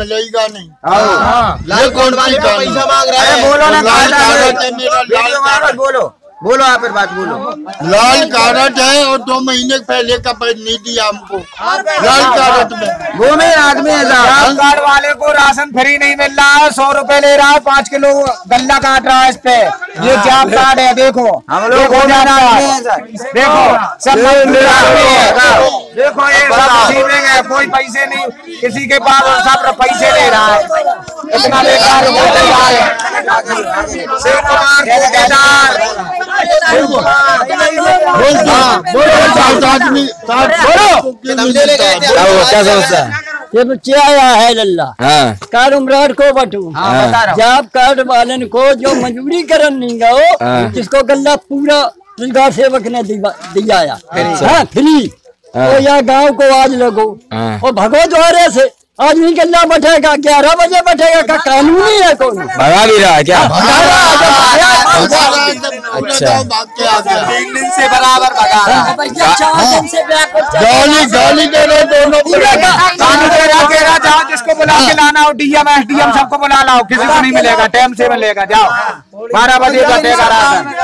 मिलेगा नहीं। लाल कार्ड वाले का पैसा मांग रहा है। बोलो ना, लाल कार्ड है मेरा, लाल कार्ड। बोलो आप फिर बात बोलो। लाल कार्ड है और 2 महीने पहले का पैसा नहीं दिया हमको लाल कार्ड में। वो में आदमी है लाल कार्ड वाले को राशन फ्री नहीं मिल रहा है, 100 रुपए ले रहा है, 5 किलो गल्ला काट रहा है इस पे। ये जॉब कार्ड है, देखो हम लोग देखो जाना है, देखो सब देखो ये सब रिसीविंग है, कोई पैसे नहीं किसी के पास, और सब पैसे ले रहा है। इतना बेकार शिव कुमार क्या समस्या? ये बच्चे आया है लल्ला कार्ड उम्रार को बटू जॉब कार्ड वाले को जो मजबूरी करन नहीं गो जिसको गल्ला पूरा रोजगार सेवक ने दिया फ्री तो यहाँ गांव को आज लगो और भगो द्वारे से आज नहीं गल्ला बैठेगा, 11 बजे बैठेगा का कानूनी है कौन भगा भी रहा है क्या? अच्छा से बराबर भगा रहा है। गाली दे रहे दोनों जाओ जिसको बुला के लाना हो, डीएम एसडीएम सबको बुला लाओ, किसी को नहीं मिलेगा, टाइम से मिलेगा। जाओ 12 बजे बैठेगा राशन।